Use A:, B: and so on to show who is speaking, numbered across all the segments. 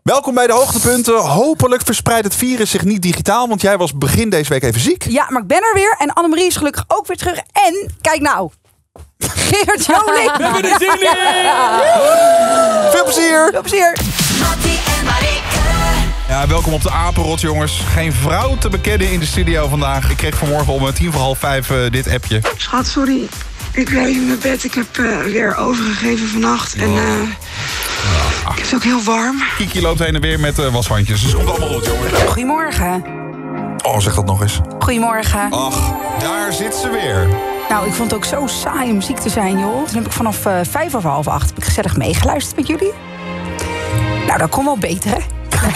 A: Welkom bij de hoogtepunten. Hopelijk verspreidt het virus zich niet digitaal, want jij was begin deze week even ziek.
B: Ja, maar ik ben er weer en Annemarie is gelukkig ook weer terug. En, kijk nou, Geert Joling.
C: We hebben er zin in!
A: Veel plezier!
B: Veel plezier.
D: Mattie en Marieke.
A: Ja, welkom op de Apenrot, jongens. Geen vrouw te bekennen in de studio vandaag. Ik kreeg vanmorgen om 5:10 dit appje.
E: Schat, sorry. Ik lig in mijn bed. Ik heb weer overgegeven vannacht. En ik heb het ook heel warm.
A: Kiki loopt heen en weer met washandjes. Dus het komt allemaal goed, jongens.
B: Goedemorgen.
A: Oh, zeg dat nog eens.
B: Goedemorgen.
A: Ach, daar zit ze weer.
B: Nou, ik vond het ook zo saai om ziek te zijn, joh. Toen heb ik vanaf 7:45 heb ik gezellig meegeluisterd met jullie. Nou, dat kon wel beter, hè?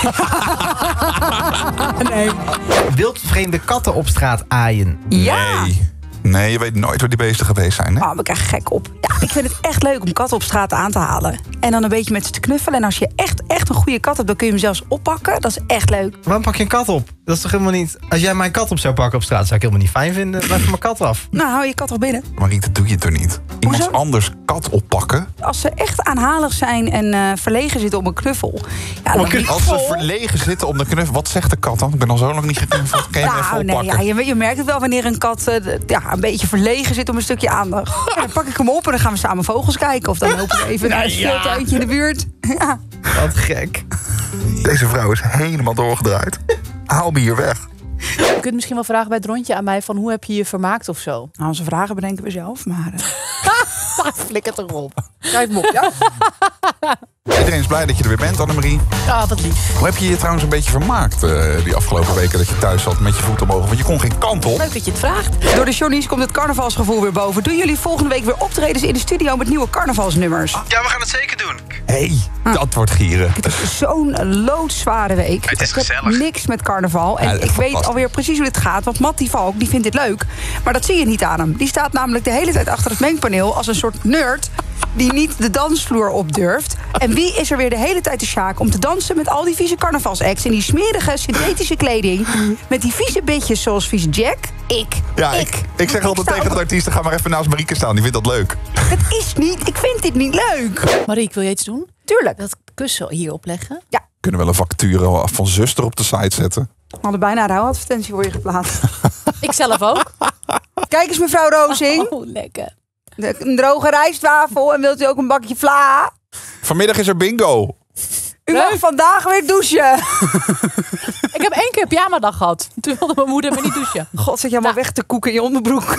B: Nee.
F: Wildvreemde katten op straat aaien.
B: Ja.
A: Nee, je weet nooit waar die beesten geweest zijn, hè?
B: Oh, ik krijg gek op. Ja, ik vind het echt leuk om katten op straat aan te halen. En dan een beetje met ze te knuffelen. En als je echt een goede kat hebt, dan kun je hem zelfs oppakken. Dat is echt leuk.
F: Waarom pak je een kat op? Dat is toch helemaal niet... Als jij mijn kat op zou pakken op straat, zou ik helemaal niet fijn vinden. Blijf van mijn kat af.
B: Nou, hou je kat toch binnen.
A: Marieke, dat doe je toch niet? Iemand
B: Hoezo?
A: anders kat oppakken?
B: Als ze echt aanhalig zijn en verlegen zitten op een knuffel. Ja, dan
A: Als ze verlegen zitten op de knuffel, wat zegt de kat dan? Ik ben al zo lang niet geknuffeld. Kan je hem even
B: Nou,
A: oppakken?
B: nee, ja, je merkt het wel wanneer een kat een beetje verlegen zit om een stukje aandacht. Ja, dan pak ik hem op en dan gaan we samen vogels kijken. Of dan lopen we even naar een speeltuintje in de buurt. Ja.
F: Wat gek.
A: Deze vrouw is helemaal doorgedraaid. Haal me hier weg.
C: Je kunt misschien wel vragen bij het rondje aan mij van hoe heb je je vermaakt of zo.
B: Nou, onze vragen bedenken we zelf, maar...
C: Flikker toch op. Schrijf me op, ja?
A: Iedereen is blij dat je er weer bent, Annemarie.
C: Ah, wat lief.
A: Hoe heb je je trouwens een beetje vermaakt die afgelopen weken dat je thuis zat met je voet omhoog? Want je kon geen kant op.
C: Leuk dat je het vraagt.
B: Door de Johnny's komt het carnavalsgevoel weer boven. Doen jullie volgende week weer optredens in de studio met nieuwe carnavalsnummers?
F: Ja, we gaan het zeker doen.
A: Hé, dat wordt gieren.
B: Het is zo'n loodzware week.
F: Het is
B: Ik heb
F: gezellig.
B: niks met carnaval. En
A: Ja,
B: ik weet
A: fantastisch.
B: alweer precies hoe dit gaat. Want Matt die Valk, die vindt dit leuk. Maar dat zie je niet aan hem. Die staat namelijk de hele tijd achter het mengpaneel als een soort nerd die niet de dansvloer op durft. En wie is er weer de hele tijd te sjaak om te dansen met al die vieze carnavalsacts in die smerige synthetische kleding met die vieze bitjes zoals vieze Jack?
A: Ja, ik zeg altijd
B: sta
A: tegen
B: ook-
A: de artiesten, ga maar even naast Marieke staan. Die vindt dat leuk.
B: Het is niet, ik vind dit niet leuk.
C: Marieke, wil je iets doen?
B: Tuurlijk.
C: Dat kussen hier opleggen?
A: Kunnen we wel een vacature van zuster op de site zetten?
B: We hadden bijna een rouwadvertentie voor je geplaatst.
C: Ik zelf ook.
B: Kijk eens, mevrouw Rozing.
C: Oh, lekker.
B: Een droge rijstwafel en wilt u ook een bakje vla?
A: Vanmiddag is er bingo.
B: U mag vandaag weer douchen.
C: Ik heb 1 keer pyjamadag gehad. Toen wilde mijn moeder me niet douchen.
B: God, zit je allemaal weg te koeken in je onderbroek.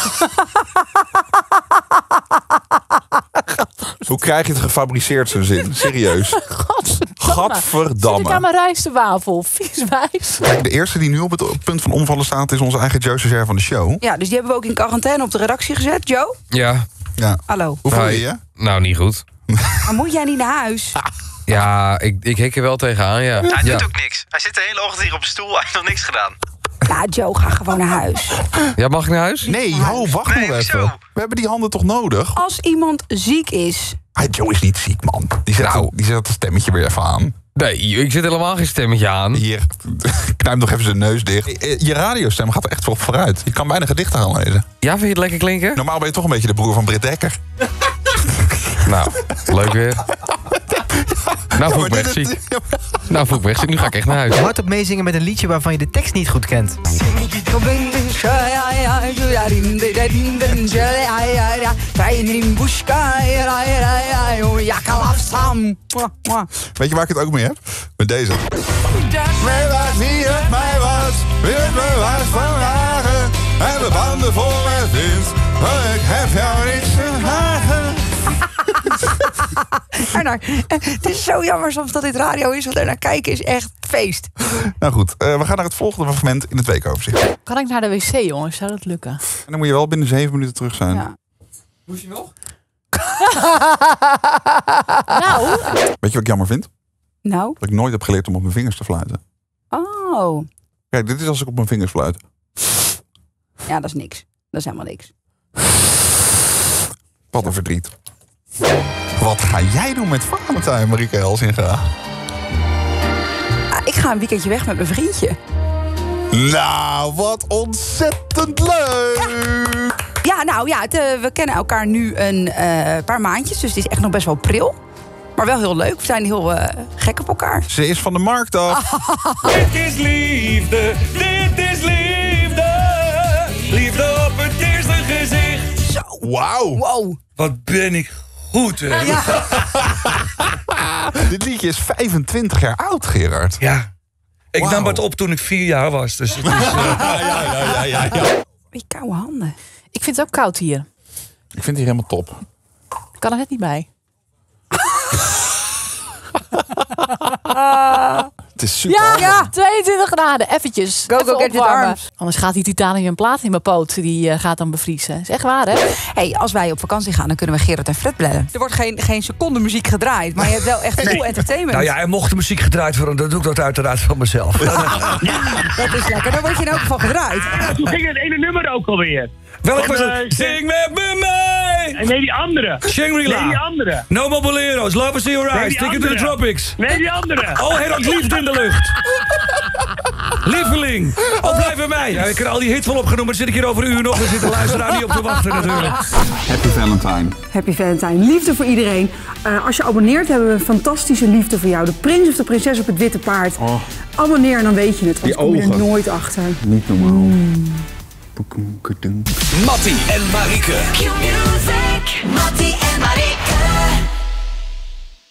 A: Hoe krijg je het gefabriceerd, zo'n zin? Serieus.
C: Gadverdamme. Zit ik
A: Gadverdamme.
C: aan mijn rijstwafel. Vies wijs.
A: Kijk, de eerste die nu op het punt van omvallen staat is onze eigen Joe Césaire van de show.
B: Ja, dus die hebben we ook in quarantaine op de redactie gezet. Joe,
G: Ja,
A: Ja.
B: hallo.
A: Hoe voel je
G: Hi.
A: je?
G: nou niet goed.
B: Maar moet jij niet naar huis?
G: Ja, ik hik er wel tegenaan, ja.
F: Hij
G: Ja,
F: doet ook niks. Hij zit de hele ochtend hier op een stoel. Hij heeft nog niks gedaan.
B: Ja, Joe, ga gewoon naar huis.
G: ja, mag ik naar huis?
A: Nee, wacht
F: Nee,
A: nog even.
F: hoezo?
A: We hebben die handen toch nodig?
B: Als iemand ziek is...
A: Joe is niet ziek, man. Die zet het stemmetje weer even aan.
G: Nee, ik zit helemaal geen stemmetje aan.
A: Hier, knijp nog even zijn neus dicht. Je radiostem gaat er echt wel vooruit. Je kan bijna gedichten gaan lezen.
G: Ja, vind je het lekker klinken?
A: Normaal ben je toch een beetje de broer van Britt Dekker.
G: Nou, leuk weer. Nou voel ik me echt ziek. Nou voel ik me echt ziek. Nu ga ik echt naar huis.
F: Hardop meezingen met een liedje waarvan je de tekst niet goed kent.
A: Weet je waar ik het ook mee heb? Met deze. Mij was wie het mij was, wie het mij was vandaag. En de banden vol met wind, maar ik heb jou niks te hagen.
B: Ernaar, het is zo jammer soms dat dit radio is, want er naar kijken is echt feest.
A: Nou goed, we gaan naar het volgende fragment in het weekoverzicht.
C: Kan ik naar de wc, jongens? Zou dat lukken?
A: En dan moet je wel binnen 7 minuten terug zijn.
B: Ja.
C: Nou,
A: Weet je wat ik jammer vind?
B: Nou,
A: Dat ik nooit heb geleerd om op mijn vingers te fluiten.
B: oh.
A: Kijk, dit is als ik op mijn vingers fluit.
B: Ja, dat is niks. Dat is helemaal niks.
A: Wat een verdriet. Wat ga jij doen met Valentijn, Marieke Elsinga?
B: Ah, ik ga een weekendje weg met mijn vriendje.
A: Nou, wat ontzettend leuk!
B: Ja, nou ja, we kennen elkaar nu een paar maandjes, dus het is echt nog best wel pril. Maar wel heel leuk. We zijn heel gek op elkaar.
A: Ze is van de markt af.
H: Dit is liefde, dit is liefde. Liefde op het eerste gezicht.
B: Zo.
A: Wauw.
B: Wow.
H: Wat ben ik goed, hè?
B: Ja.
A: Dit liedje is 25 jaar oud, Gerard.
H: Ja. Ik nam het op toen ik 4 jaar was. Dus het is,
A: Ja.
B: Beetje koude handen.
C: Ik vind het ook koud hier.
G: Ik vind het hier helemaal top.
C: Ik kan er net niet bij.
A: Het is super.
C: Ja, 22 graden. Eventjes.
B: Go,
C: Even
B: get it
C: opwarmen.
B: arms.
C: Anders gaat die titanium plaat in mijn poot. Die gaat dan bevriezen. Is echt waar, hè?
B: Hey, als wij op vakantie gaan, dan kunnen we Gerard en Fred bellen. Er wordt geen seconde muziek gedraaid. Maar je hebt wel echt cool entertainment.
H: nou ja, er mocht de muziek gedraaid worden. Dan doe ik dat uiteraard van mezelf.
B: Dat is lekker. Dan word je in elk geval gedraaid.
I: Toen ging het ene nummer ook alweer.
H: Welk was het? Zing met me mee!
I: Nee, die andere.
H: Shangri-La.
I: Nee, die andere.
H: No More Boleros. Love is in your eyes.
I: die
H: Ticket to the
I: andere.
H: tropics.
I: Nee, die andere.
H: Oh, heel erg liefde in de lucht. Lieveling. Oh, blijf bij mij. Ja, ik heb al die hits wel opgenomen. Dan zit ik hier over een uur nog. Dan zit de luisteraar niet op te wachten natuurlijk.
A: Happy Valentine.
J: Happy Valentine. Liefde voor iedereen. Als je abonneert hebben we een fantastische liefde voor jou. De prins of de prinses op het witte paard. Abonneer en dan weet je het. Want kom je er nooit achter.
A: Niet normaal.
K: Mattie en Marieke.
D: Q-Music, Mattie en Marieke.